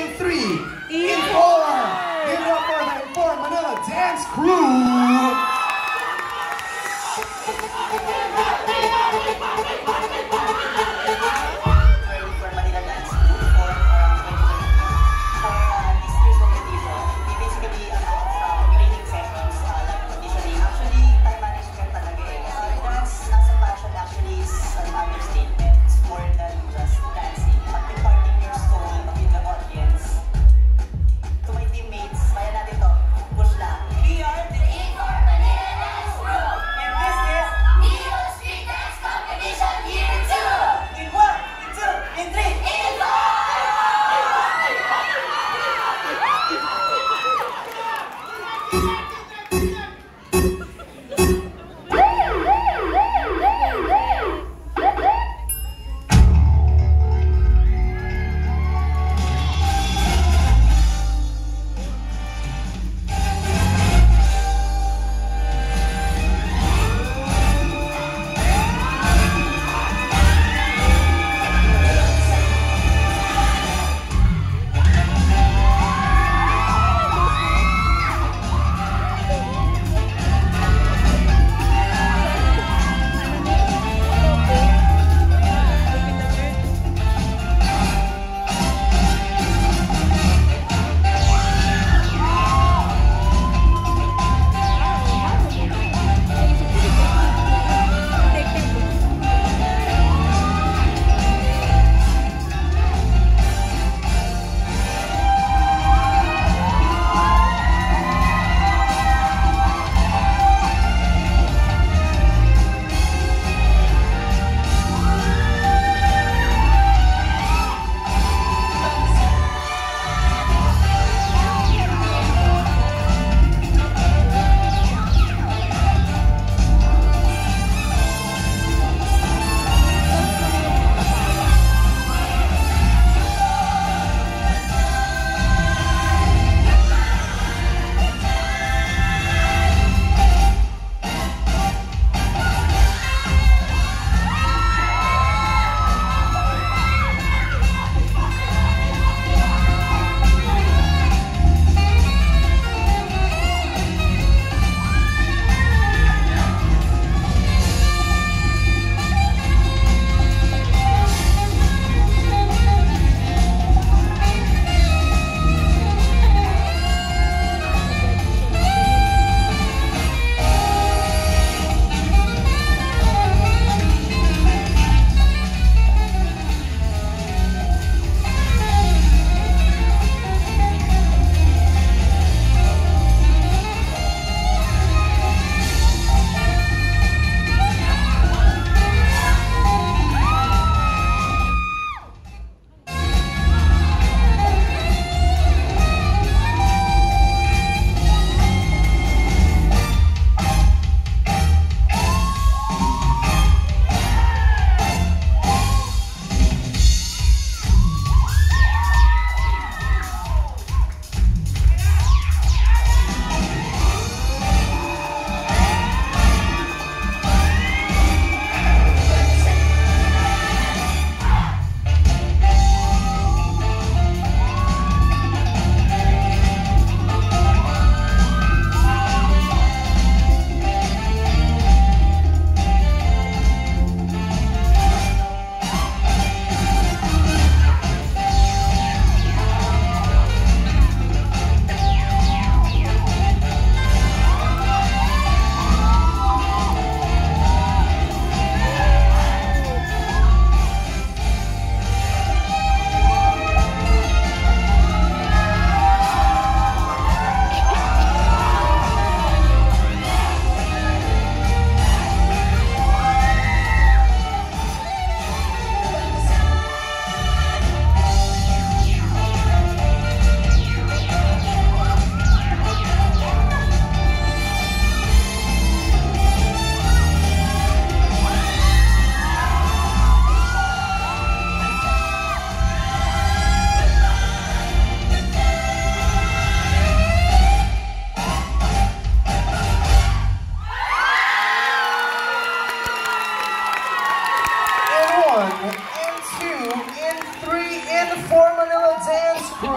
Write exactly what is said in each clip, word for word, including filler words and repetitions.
in three, in four. Give it up for the Infor Manila dance crew. Infor Manila dance crew for uh, this year's competition. We basically have uh, training sessions, uh, like conditioning. Actually, time management talaga eh. Kasi dance as a passion actually is an understatement. It's more than just dancing. But imparting your soul with the audience. To my teammates, kaya natin to. Push lang. We are the Infor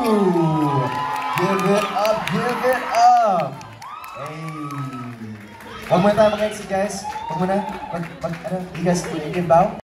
Ooh! Give it up, give it up! Hey! Huwag muna tayo mag-exit, guys. Huwag muna. Mag, mag, ano, you guys, you can bow?